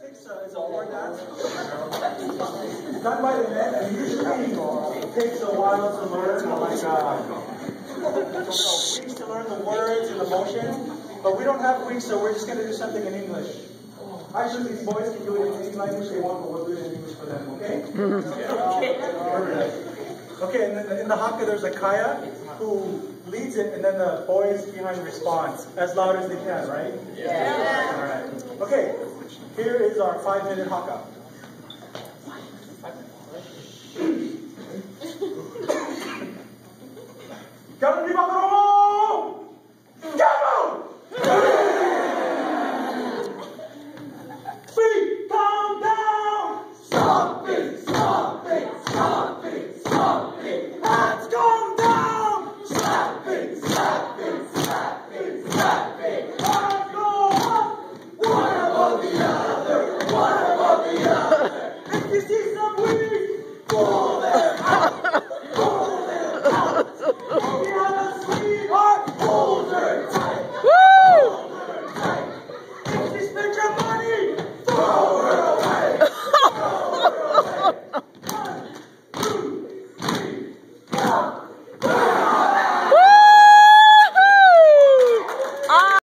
It's a war dance. It's done by the men, and usually it takes a while to learn, weeks to learn the words and the motion. But we don't have weeks, so we're just going to do something in English. Actually, these boys can do it in any language they want, but we'll do it in English for them, okay? Okay, and then in the Haka, there's a kaya who leads it, and then the boys behind respond as loud as they can, right? Yeah. All right. Okay, here is our 5-minute Haka. Jangan dimakan